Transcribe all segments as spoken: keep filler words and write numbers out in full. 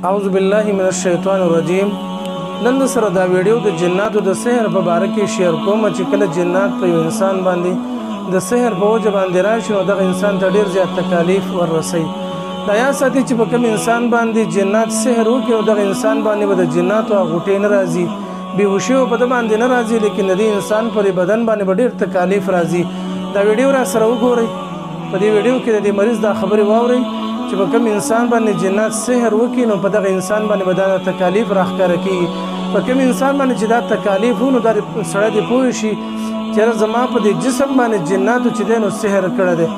اعوذ بالله من الشیطان الرجیم. نن سره دا ویډیو د جناتو د سحر په باره کې شیر کوم چې کله جنات په یو انسان باندې د سحر په وجه باندې راشي نو دغه انسان ته ډیر زیات تکالیف ورسوي. دا یا ساتي چې په کوم انسان باندې جنات سحر وکړي نو دغه انسان باندې به د جناتو غوټې نه راځي، بېهوشي به د باندې نه راځي، لیکن د دې انسان پر بدن باندې به ډیر تکالیف راځي. دا ویډیو را سره وګورئ. په دې ویډیو کې د دې مریض دا خبرې واورئ چې په کوم انسان باندې جنات سحر وکړي نو په دغه انسان باندې به دا تکالیف راښکاره کېږي. په کوم انسان باندې چې دا تکالیف وو نو دا سړی دې پوه شي چې یاره زما په دې جسم باندې جناتو چې دی نو سحر کړی دی.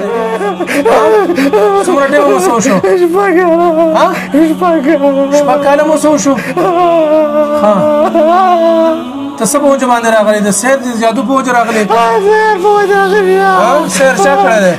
څومره ټیم مو څه وشو؟ شپږ کاله مو څه وشو؟ ته څه په وجه باندې راغلی؟ د سحر د جادو په وجه راغلی؟ سحر چا کړی دی؟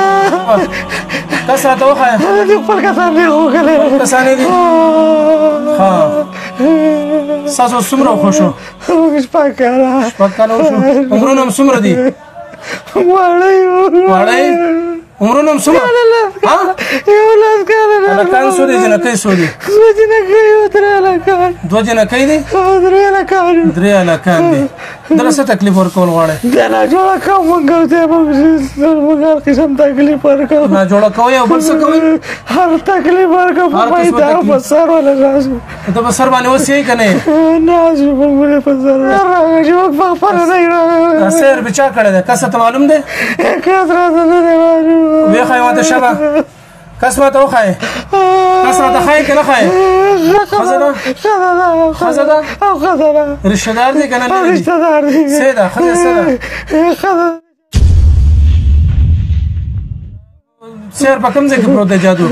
کس راته وښایه. خپل کسان دي وګلې کسانې دي؟ ها ستاسو څومره وخوشو؟ شپږ کاله. شپږ کاله وشو. عمرونه هم څومره دي؟ واړه یو واړه یې؟ عمرونه هم څومره؟ یولس کاله. هلکان څو دي؟ جنکۍ څو دي؟ دوه جنکۍ او درې هلکان. دوه جنکۍ دي؟ درې هلکان. درې هلکان دي. دله څه تکلیف ورکول غواړئ؟ دا ناجوړه کوم موږ او دی موږ هر قسم تکلیف ورکوو. ناجوړه کوئ او بل څه کوئ؟ هر تکلیف ورکوو. په پیدا په سر ولا راسو. ته په سر باندې اوس یې که نه یې؟ نه چې موږ ولې په سر راغی چې موږ په خپله نه یې راغی. دا سحر به چا کړی دی؟ کس ته معلوم دی؟ کس راته نه دی معلوم. ویې ښایې ماته شبه کس ماته وښایې. کس راته ښایې که نه ښایې؟ ښځه ده؟ ښځه ده؟ او ښځه ده. رشته دار دی که نه لرې دي؟ رشته دار دی. څه ده؟ ښځه څه ده؟ ښځه سحر په کوم ځای کې پروت دی جادو؟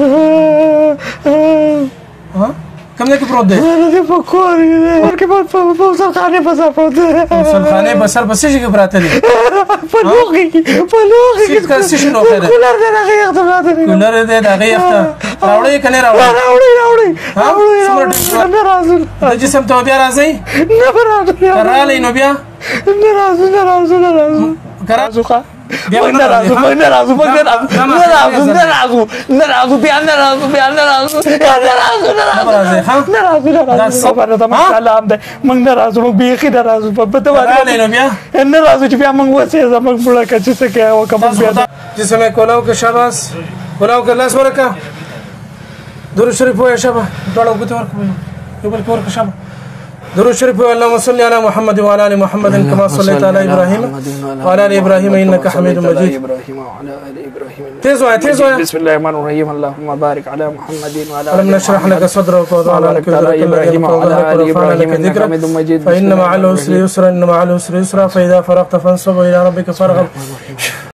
کوم ځای کې پروت دی؟ په کور کې دی. کور کې په غسلخانې په سر پروت دی. غسلخانې په سر په څه شي کې پراته دي؟ په لوښي کې په لوښي کې څه شي لوښی دی؟ کولر دی د هغې یخته پراته دی. کولر دی د هغې یخته راوړئ یې که نه راوړئ؟ راوړئ راوړئ راوړئ نه راځو. د جسم ته بیا راځئ؟ نه به راځو. که راغلی نو بیا؟ نه راځو نه راځو نه راځو. که راځو ښه موږ نه راځو موږ نه راځو موږ نه راځو نه راځو نه راځو نه راځو بیا نه راځو بیا نه راځو نه راځو نه راځو نه راځو نه راځو خبره ده ماشاءالله هم ده. موږ نه راځو موږ بیخي نه راځو. په ته راغلی نو بیا؟ نه راځو چې بیا موږ وسې زموږ مړه که چې څه کوې وکړه موږ بیا جسم یې کولاو که شاباس کولاو که لاس ورکړه. درود شریف ووایه شابه دواړه اوږدې ورکړه یو بل کې ورکړه شابه. درود شریف اللهم صل على محمد وعلى ال محمد كما صليت على ابراهيم وعلى ال ابراهيم انك حميد مجيد. تيز وای تيز وای. بسم الله الرحمن الرحيم اللهم بارك على محمد وعلى ال محمد نشرح لك صدرك ووضعنا لك ابراهيم وعلى ال ابراهيم انك حميد مجيد. فان مع العسر يسرا ان مع العسر يسرا فاذا فرغت فانصب الى ربك فارغب.